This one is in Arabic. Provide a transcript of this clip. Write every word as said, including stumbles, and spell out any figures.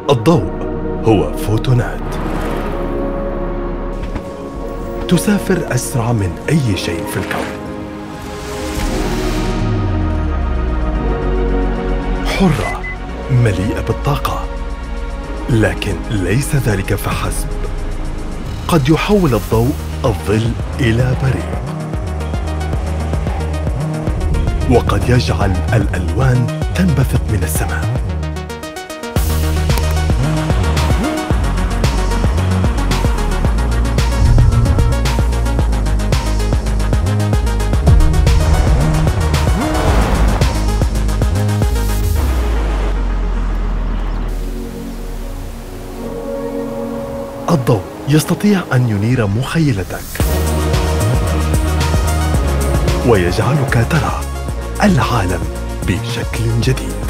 الضوء هو فوتونات تسافر أسرع من أي شيء في الكون، حرة مليئة بالطاقة. لكن ليس ذلك فحسب، قد يحول الضوء الظل إلى بريق، وقد يجعل الألوان تنبثق من السماء. الضوء يستطيع أن ينير مخيلتك ويجعلك ترى العالم بشكل جديد.